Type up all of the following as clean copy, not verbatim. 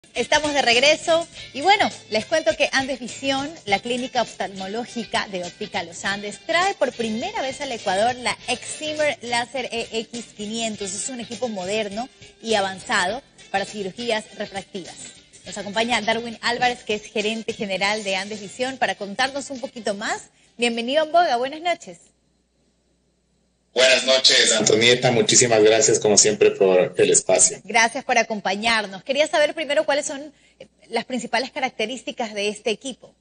Estamos de regreso y bueno, les cuento que Andes Visión, la clínica oftalmológica de Óptica Los Andes, trae por primera vez al Ecuador la Excimer Laser EX500. Es un equipo moderno y avanzado para cirugías refractivas. Nos acompaña Darwin Álvarez, que es gerente general de Andes Visión, para contarnos un poquito más. Bienvenido en Boga, buenas noches. Buenas noches, Antonieta. Muchísimas gracias, como siempre, por el espacio. Gracias por acompañarnos. Quería saber primero cuáles son las principales características de este equipo.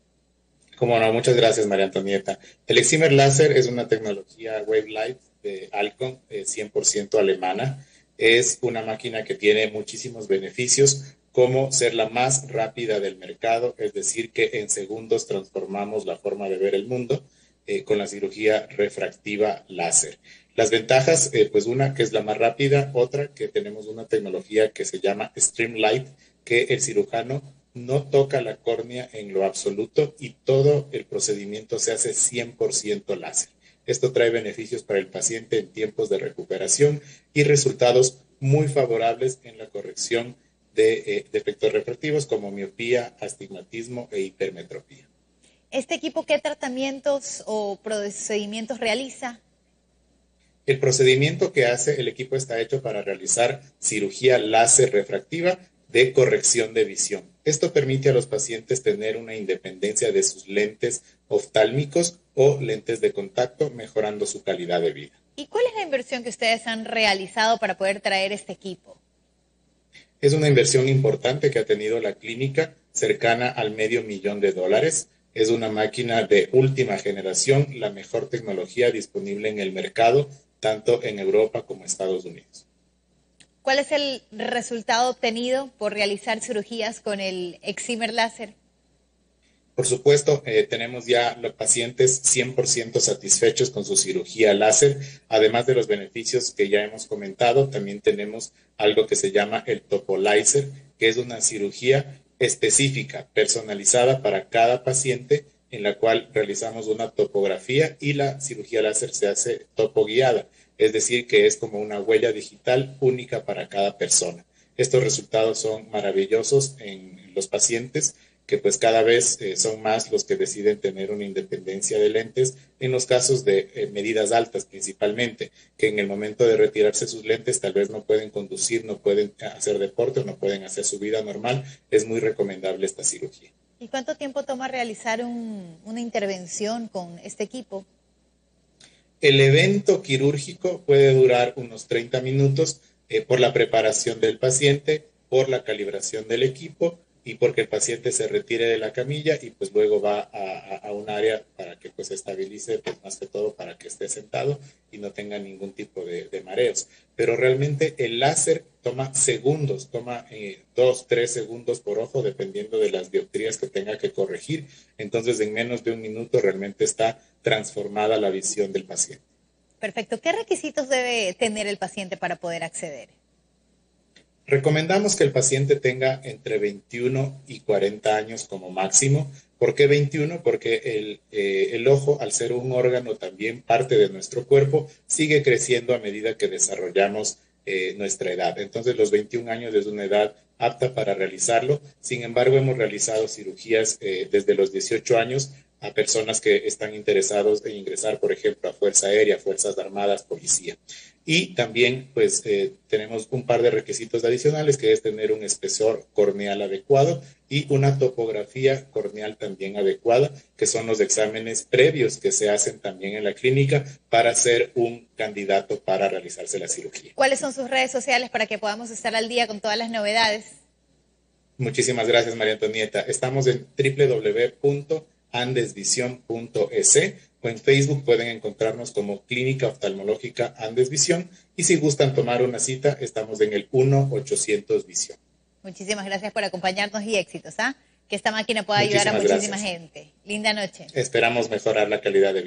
Como no, muchas gracias, María Antonieta. El Excimer Láser es una tecnología Wavelight de Alcon, 100% alemana. Es una máquina que tiene muchísimos beneficios, como ser la más rápida del mercado, es decir, que en segundos transformamos la forma de ver el mundo con la cirugía refractiva láser. Las ventajas, pues una que es la más rápida, otra que tenemos una tecnología que se llama Streamlight, que el cirujano no toca la córnea en lo absoluto y todo el procedimiento se hace 100% láser. Esto trae beneficios para el paciente en tiempos de recuperación y resultados muy favorables en la corrección de defectos refractivos como miopía, astigmatismo e hipermetropía. ¿Este equipo qué tratamientos o procedimientos realiza? El procedimiento que hace el equipo está hecho para realizar cirugía láser refractiva de corrección de visión. Esto permite a los pacientes tener una independencia de sus lentes oftálmicos o lentes de contacto, mejorando su calidad de vida. ¿Y cuál es la inversión que ustedes han realizado para poder traer este equipo? Es una inversión importante que ha tenido la clínica, cercana al $500,000. Es una máquina de última generación, la mejor tecnología disponible en el mercado, tanto en Europa como en Estados Unidos. ¿Cuál es el resultado obtenido por realizar cirugías con el Excimer Láser? Por supuesto, tenemos ya los pacientes 100% satisfechos con su cirugía láser. Además de los beneficios que ya hemos comentado, también tenemos algo que se llama el Topoláser, que es una cirugía específica, personalizada para cada paciente, en la cual realizamos una topografía y la cirugía láser se hace topoguiada, es decir, que es como una huella digital única para cada persona. Estos resultados son maravillosos en los pacientes, que pues cada vez son más los que deciden tener una independencia de lentes en los casos de medidas altas principalmente, que en el momento de retirarse sus lentes tal vez no pueden conducir, no pueden hacer deporte o no pueden hacer su vida normal. Es muy recomendable esta cirugía. ¿Y cuánto tiempo toma realizar una intervención con este equipo? El evento quirúrgico puede durar unos 30 minutos por la preparación del paciente, por la calibración del equipo y porque el paciente se retire de la camilla y pues luego va a un área para que pues estabilice, pues más que todo para que esté sentado y no tenga ningún tipo de mareos. Pero realmente el láser toma segundos, toma 2, 3 segundos por ojo, dependiendo de las dioptrías que tenga que corregir. Entonces en menos de un minuto realmente está transformada la visión del paciente. Perfecto. ¿Qué requisitos debe tener el paciente para poder acceder? Recomendamos que el paciente tenga entre 21 y 40 años como máximo. ¿Por qué 21? Porque el ojo, al ser un órgano también parte de nuestro cuerpo, sigue creciendo a medida que desarrollamos nuestra edad. Entonces los 21 años es una edad apta para realizarlo. Sin embargo, hemos realizado cirugías desde los 18 años a personas que están interesados en ingresar, por ejemplo, a Fuerza Aérea, Fuerzas Armadas, Policía. Y también, pues, tenemos un par de requisitos adicionales, que es tener un espesor corneal adecuado y una topografía corneal también adecuada, que son los exámenes previos que se hacen también en la clínica para ser un candidato para realizarse la cirugía. ¿Cuáles son sus redes sociales para que podamos estar al día con todas las novedades? Muchísimas gracias, María Antonieta. Estamos en www.andesvision.es o en Facebook pueden encontrarnos como Clínica Oftalmológica Andes Visión, y si gustan tomar una cita, estamos en el 1-800-Visión. Muchísimas gracias por acompañarnos y éxitos, ¿ah? Que esta máquina pueda ayudar a muchísima gente. Linda noche. Esperamos mejorar la calidad de vida.